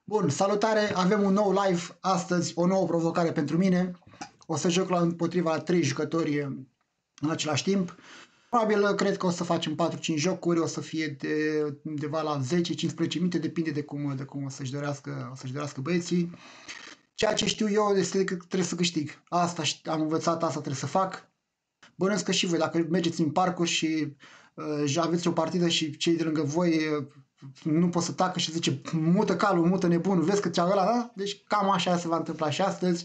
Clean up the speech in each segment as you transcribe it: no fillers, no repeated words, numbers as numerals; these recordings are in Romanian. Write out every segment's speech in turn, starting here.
Bun, salutare, avem un nou live astăzi, o nouă provocare pentru mine. O să joc împotriva 3 jucători în același timp. Probabil, cred că o să facem 4-5 jocuri, o să fie de undeva la 10-15 minute, depinde de cum o să-și dorească băieții. Ceea ce știu eu este că trebuie să câștig. Asta am învățat, asta trebuie să fac. Bănuiesc că și voi, dacă mergeți în parcuri și aveți o partidă și cei de lângă voi nu pot să tacă și zice mută calul, mută nebunul, vezi că ți-a ăla, da? Deci cam așa se va întâmpla și astăzi.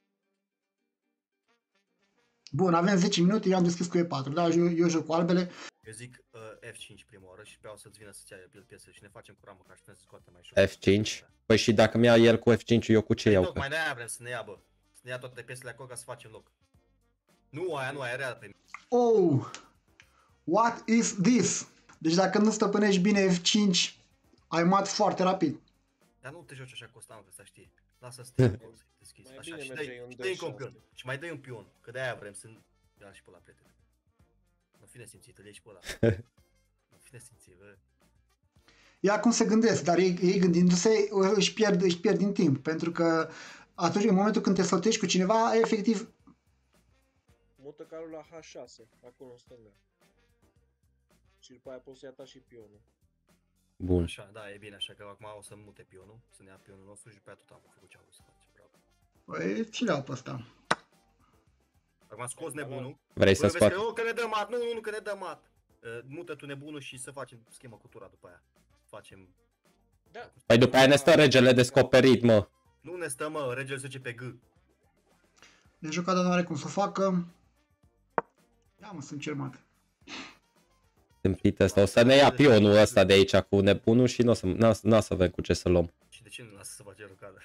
Bun, avem 10 minute, eu am deschis cu E4, da? Eu joc cu albele. Eu zic F5 prima oară și pe să-ți vină să-ți ia el piesă și ne facem cu ramă ca și să scoată mai ușor. F5? Păi și dacă mi-a el cu F5, eu cu ce iau? Tocmai de-aia vrem să ne ia, bă. Să ne ia toate piesele acolo ca să facem loc. Nu, aia rea pe mine. Oh! What is this? Deci dacă nu stăpânești bine F5, ai mat foarte rapid. Dar nu te joci așa constant, să știi. Lasă să te deschizi. Mai Așa, bine și merge dă-i un încă un pion. Și mai dă-i un pion, că de-aia vrem să... Ia și pe ăla, prieten. Nu fi nesimțit, îl iei și pe ăla. Nu fi nesimțit, bă. Ia cum se gândesc, dar ei gândindu-se își pierd din timp, pentru că atunci, în momentul când te sfătuiești cu cineva, efectiv... Mută calul la H6, acolo în stânga. Și după aia poți să-i atași și pionul. Bun. Așa, da, e bine, așa că acum o să mute pionul, să ne ia pionul nostru și după aia tot am făcut ce am vrut să facem, bravo. Păi, ce le-au pe ăsta? Acum scos nebunul. Vrei să scoat? Că ne dă mat, nu, că ne dă mat. Mută tu nebunul și să facem schemă cu tura după aia. Facem... Da. Păi după aia ne stă regele descoperit, mă. Nu ne stă, mă, regele se duce pe G. De jucata nu are cum să o facă. Ia mă, sunt cermat. Tâmpit ăsta. O să ne ia pionul ăsta de aici cu nebunul și n-o să avem cu ce să luăm. Și de ce nu lasă să face rocada?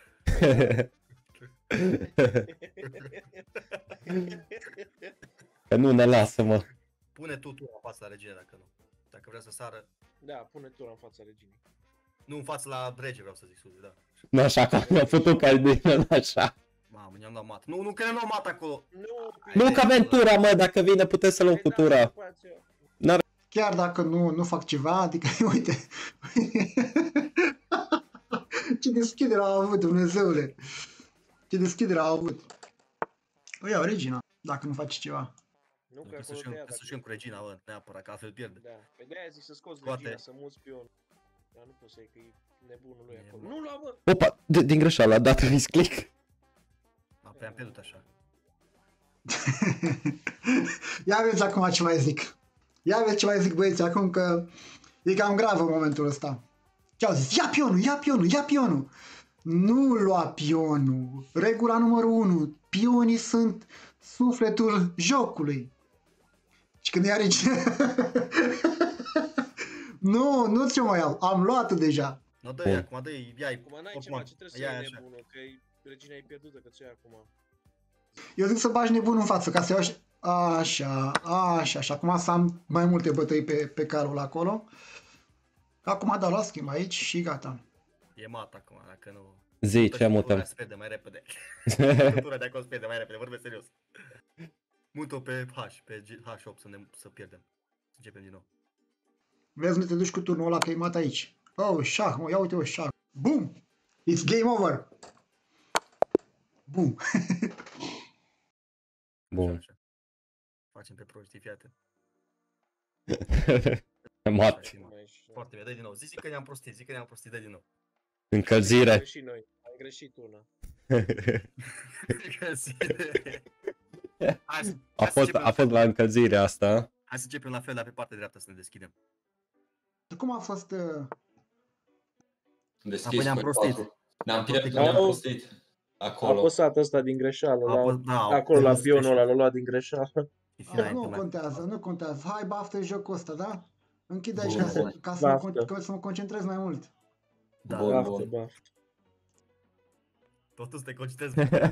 Că nu ne lasă, mă. Pune tu tura în fața la regele dacă nu. Dacă vrea să sară. Da, pune tura în fața reginei. Nu în fața la rege vreau să zic, scuze, da. Nu așa, că mi-a putut ca din așa. Mamă, ne-am luat mat. Nu, că ne-am luat mat acolo. Nu că avem tura, mă, dacă vine putem să luăm cu tura. Chiar dacă nu fac ceva, adică, uite, ce deschidere au avut, Dumnezeule, ce deschidere au avut. O iau regina, dacă nu faci ceva. Nu, că Trebuie acolo de aia, să jucăm cu regina, bă, neapărat, că altfel pierde. Da, pe de-aia zic să scoți Scoate. regina, să muți pionul. Dar nu poți să iei, că e nebunul lui acolo. Nu lua, bă! Opa, din greșeală a dat misclick. Apoi am pierdut așa. Ia vezi acum ce mai zic. Ia vezi ce mai zic, băieți, acum că e cam grav în momentul ăsta. Ce-au zis? Ia pionul, ia pionul, ia pionul. Nu lua pionul. Regula numărul 1. Pionii sunt sufletul jocului. Și când ia regina... nu ce mai iau. Am luat deja. Nu, dă-i acum, dă-i, ia-i. Acum n-ai ceva, ce trebuie să iei nebunul, că regina e pierdută, că ți-o iei acum. Eu zic să bagi nebunul în față, ca să iau așa, și acum să am mai multe bătăi pe calul acolo. Acum dau la schimb aici și gata. E mat acum, dacă nu... Zi, ce mutăm? Se pierde mai repede. Tura de acolo se pierde mai repede, vorbesc serios. Mut-o pe H, pe H8 să pierdem. Să începem din nou. Vezi, nu te duci cu turnul ăla că e mat aici. Oh, șah, mă, ia uite, o șah. Boom! It's game over! Boom! Bun. Așa. Facem pe prostii, fii atent. Mat. Foarte bine, dă din nou. Zic că ne-am prostit, dă din nou. Încălzire. Am greșit noi, am greșit una. A fost la încălzire asta. Hai să începem la fel, dar pe partea dreaptă să ne deschidem. Cum a fost... Deschis. Apoi ne-am prostit. Ne-am prostit. Acolo. A apăsat ăsta din greșeală, acolo la pionul ăla, l-a luat din greșeală. Nu contează. Hai, baftă jocul ăsta, da? Închide aici ca să mă concentrez mai mult. Da, Bun. Totul să te concentrezi.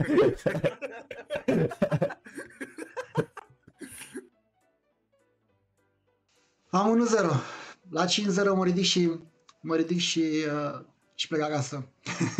Am 1-0. La 5-0 mă ridic și plec acasă.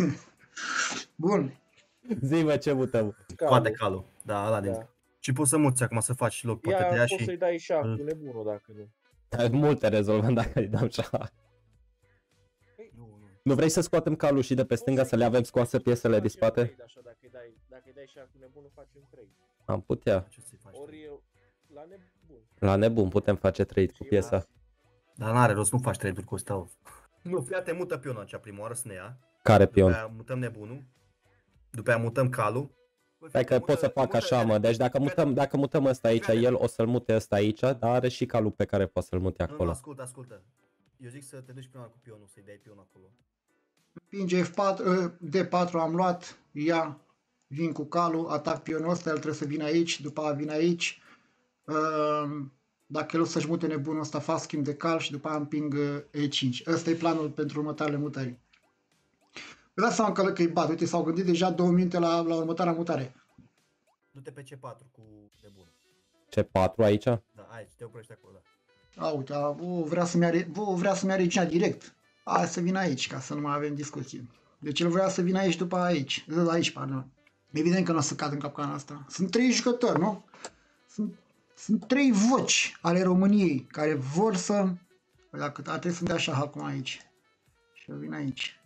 Bun. Zi-mă ce mutăm. Scoate calul. Da, ăla din. Și poți să muți acum să faci loc. Poate te ia poți să-i dai șah cu nebunul dacă nu. Multe rezolvăm dacă îi dăm șah. Nu vrei să scoatem calul și de pe stânga să le avem scoase piesele din spate? Trade, așa, dacă îi dai șah cu nebunul, facem 3. Am putea. Ce să-i faci? Ori eu, la nebun. La nebun putem face trade cu piesa. Dar n-are rost, nu faci trade-uri cu ăsta. Nu, fii atent, mută pionul acea prima oară să ne ia. Care După pion? aia mutăm nebunul. După aia mutăm calul. Bă, Stai că mută- pot să fac mută- așa, mă. Deci dacă mutăm ăsta aici, el o să-l mute ăsta aici, dar are și calul pe care poate să-l mute Nu, acolo. ascultă. Eu zic să te duci prima cu pionul, să-i dai pionul acolo. Împinge F4, D4 am luat, ia, vin cu calul, atac pionul ăsta, el trebuie să vină aici, după aia vin aici. Dacă el o să-și mute nebunul ăsta, fac schimb de cal și după aia împing E5. Ăsta e planul pentru următoarele mutări. Vă dați seama că îi bat, uite, s-au gândit deja 2 minute la următoarea mutare. Du-te pe C4 cu nebunul. C4 aici? Da, aici, te oprești acolo, da. A, uite, vrea să-mi ia regina direct. Hai să vină aici, ca să nu mai avem discuții. Deci el vrea să vină aici după aici. Aici, pardon. Evident că nu o să cad în capcana asta. Sunt 3 jucători, nu? Sunt 3 voci ale României care vor să... Păi dacă trebuie să-mi dea șah acum aici. Și eu vin aici.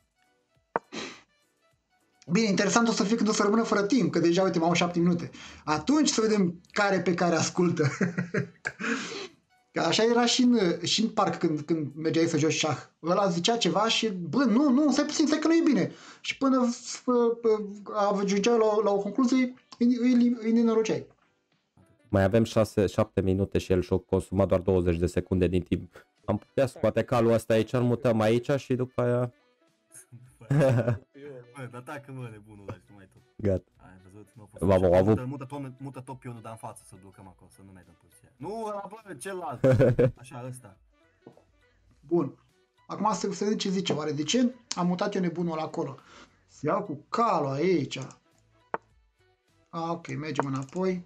Bine, interesant o să fie când o să rămână fără timp, că deja, uite, mai au 7 minute. Atunci să vedem care pe care ascultă. Că așa era și în parc când mergeai să joci șah. Ăla zicea ceva și, bă, nu, stai puțin, stai că nu e bine. Și până ajungeai la o concluzie, îi nenoroceai. Mai avem 7 minute și el și-a consumat doar 20 de secunde din timp. Am putea scoate calul ăsta aici, îl mutăm aici și după aia... Bă, dar tacă, mă, nebunul ăla și nu mai tot. Gata. Ai văzut? Nu a fost. V-am Așa, avut- mută tot pionul, dar în față să-l ducăm acolo, să nu mai dăm poziția. Nu, ăla, bă, celălalt. Așa, ăsta. Bun. Acum să vedem ce zice. Oare de ce am mutat eu nebunul ăla acolo? Să iau cu calul aici. Ok, mergem înapoi.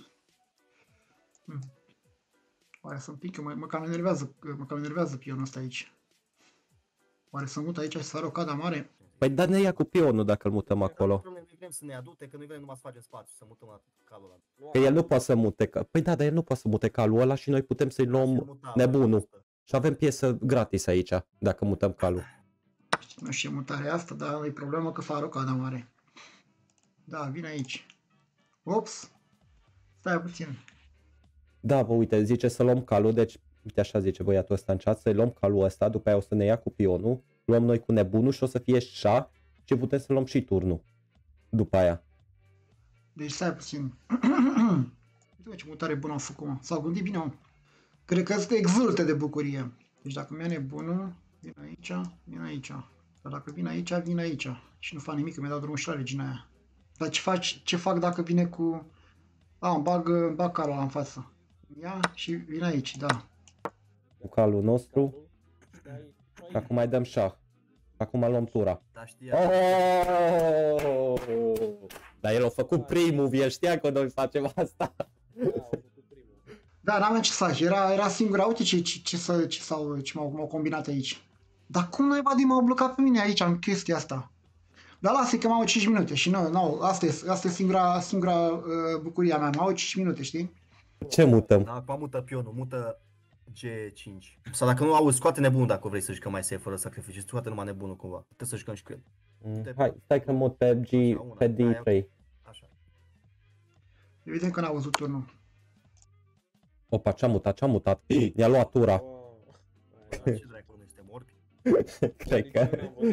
Oare să împing eu? Mă cam enervează pionul ăsta aici. Oare să mut aici și să are o cada mare? Păi dar ne ia cu pionul dacă îl mutăm acolo. Nu vrem să ne adute, că noi vrem numai să facem spațiu, să mutăm la calul ăla. Că el nu poate să mute... Păi da, dar el nu poate să mute calul ăla și noi putem să-i luăm nebunul. Și avem piesă gratis aici, dacă mutăm calul. Nu știu ce mutare e asta, dar e problemă că fac o cada mare. Da, vine aici. Ops. Stai puțin. Da, bă, uite, zice să luăm calul, deci, uite așa zice băiatul ăsta în chat, să-i luăm calul ăsta, după aia o să ne ia cu pionul, luăm noi cu nebunul și o să fie șah și putem să luăm și turnul. După aia. Deci stai puțin. Uite ce mutare bună au făcut, mă. S-au gândit bine, mă. Cred că ăsta exultă de bucurie. Deci dacă mi-a nebunul, vin aici, vin aici. Dar dacă vin aici, vin aici. Și nu fac nimic, că mi-a dat drumul și la regina aia. Dar ce fac dacă vine cu... îmi bag calul ăla în față. Ia și vin aici, da. Cu calul nostru. Și acum mai dăm șah. Acum luăm tura. Da, știa. Oh! Dar el a făcut primul, el știa că noi facem asta. Da, n-aveam ce să faci. Era singura. Uite ce m-au combinat aici. Dar cum naiba de m-au blocat pe mine aici în chestia asta? Dar lasă că m-au 5 minute și nu, asta e singura bucuria mea. M-au 5 minute, știi? Ce mutăm? Da, acum mută pionul, mută G5. Sau dacă nu auzi, scoate nebunul dacă vrei să jucăm mai safe fără sacrificiu. Scoate numai nebunul cumva. Trebuie să jucăm și cu el. Hai, stai că mut pe D3. Așa. Evident că n-a văzut turnul. Opa, ce-a mutat? Ne-a luat tura. Ce dracu, noi suntem orbi? Cred că...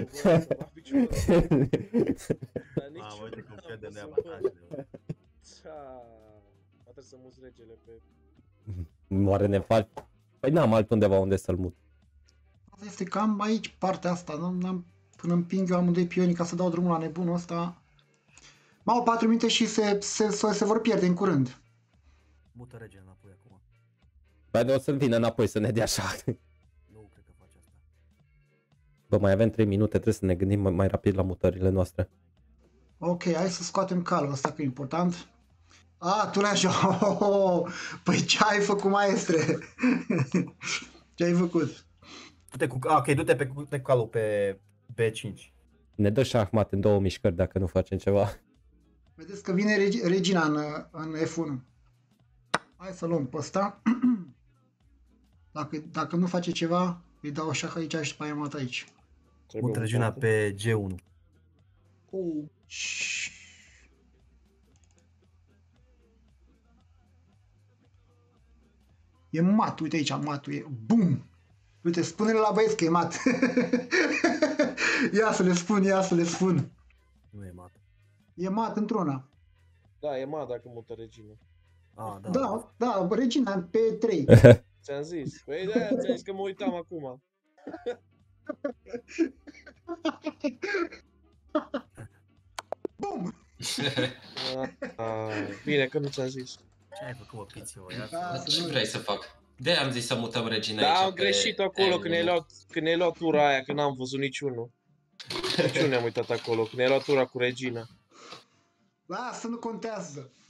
Mamă, uite cum pierdem noi avantajele. Trebuie să muți regele pe... Oare ne faci? Păi n-am altundeva unde să-l mut. Asta este cam aici partea asta. Până împing eu amândoi pionii ca să dau drumul la nebunul ăsta. M-au 4 minute și se vor pierde în curând. Mută regele înapoi acum. Păi de o să-l vină înapoi să ne dea așa. Nu cred că face asta. Bă, mai avem 3 minute, trebuie să ne gândim mai rapid la mutările noastre. Ok, hai să scoatem calul ăsta, că e important. Tu le-ai așa. Păi ce ai făcut, maestre? Ce ai făcut? Du-te cu calul pe B5. Ne dă șahmat în 2 mișcări dacă nu facem ceva. Vedeți că vine regina în F1. Hai să luăm pe ăsta. Dacă nu face ceva, îi dau șah aici și după aia mat aici. Trebuie Mută regiunea mutată. pe G1. Oh, shh. E mat, uite aici, matul e. Bum! Uite, spune-le la băieți că e mat. Ia să le spun, ia să le spun. Nu e mat. E mat într-una. Da, e mat dacă mută regina. Ah, da. Da, da, regina pe 3. Ți-am zis. Păi de-aia ți-am zis că mă uitam acum. Bum! Bine că nu ți-am zis. Ce ai făcut, mă, pițiu? Da, Ce vrei să fac? De-aia am zis să mutăm regina Da, aici am greșit acolo când ai luat tura aia, că n-am văzut niciunul. Niciunul ne-am uitat acolo, când ai luat tura cu regina. Lasă, nu contează.